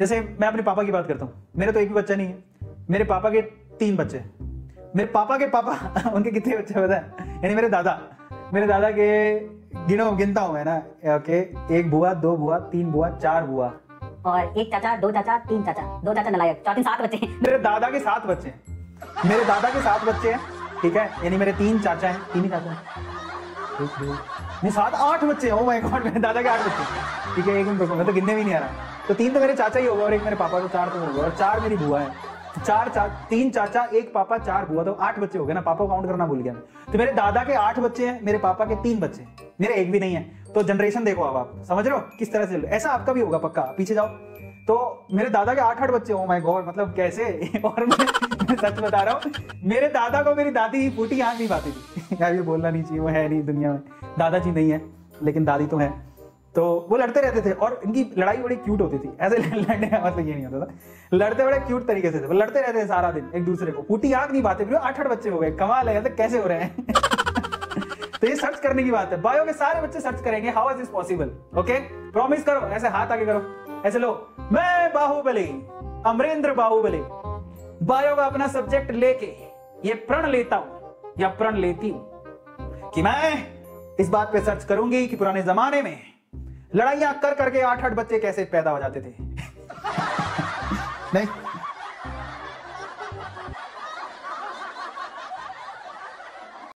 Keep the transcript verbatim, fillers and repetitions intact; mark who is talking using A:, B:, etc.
A: जैसे मैं अपने पापा की बात करता हूँ, मेरे तो एक भी बच्चा नहीं है, मेरे पापा के तीन बच्चे। मेरे पापा के पापा उनके कितने बच्चे पता है? यानी मेरे दादा मेरे दादा के गिनो गिनता हूँ मैं ना, ओके, एक बुआ, दो बुआ, तीन बुआ, चार बुआ
B: और एक चाचा, दो चाचा, तीन चाचा, दो चाचा नलायक, चौथे सात बच्चे।
A: मेरे दादा के सात बच्चे हैं मेरे दादा के सात बच्चे हैं, ठीक है, यानी मेरे तीन चाचा हैं, तीन ही चाचा हैं, एक दो नहीं सात आठ बच्चे हैं। ओ माय गॉड, मेरे दादा के आठ बच्चे, ठीक है, एक मिनट रुको, मैं तो गिनने भी नहीं आ रहा। तो तीन तो मेरे चाचा ही होगा और एक मेरे पापा, तो चार तो होगा, और चार मेरी बुआ है। चार चा, तीन चाचा, एक पापा, चार बुआ, तो आठ बच्चे हो गए ना। पापा काउंट करना भूल गया मैं। तो मेरे दादा के आठ बच्चे हैं, मेरे पापा के तीन बच्चे, मेरे एक भी नहीं है। तो जनरेशन देखो, अब आप समझ रहे हो किस तरह से, ऐसा आपका भी होगा पक्का, पीछे जाओ। तो मेरे दादा के आठ आठ बच्चे, ओ माय गॉड, मतलब कैसे। और मैं, मैं सच बता रहा हूँ, मेरे दादा को मेरी दादी फूटी आंख नहीं पाती थी। यार ये बोलना नहीं चाहिए, वो है नहीं दुनिया में, दादाजी नहीं है लेकिन दादी तो है। तो वो लड़ते रहते थे और इनकी लड़ाई बड़ी क्यूट होती थी। ऐसे लड़ने का मतलब ये नहीं होता था, लड़ते बड़े क्यूट तरीके से थे, वो लड़ते रहते थे सारा दिन एक दूसरे को, फूटी आंख नहीं पाते। आठ आठ बच्चे हो गए, कमाल है, मतलब कैसे हो रहे हैं। तो ये सर्च करने की बात है, बायो के सारे बच्चे सर्च करेंगे how is this possible. Okay, promise करो, ऐसे हाथ आगे करो, ऐसे लो, मैं बाहुबली, अमरेंद्र बाहुबली, बायो का अपना सब्जेक्ट लेके ये प्रण लेता हूं या प्रण लेती हूं कि मैं इस बात पे सर्च करूंगी कि पुराने जमाने में लड़ाइयां कर करके आठ आठ बच्चे कैसे पैदा हो जाते थे। नहीं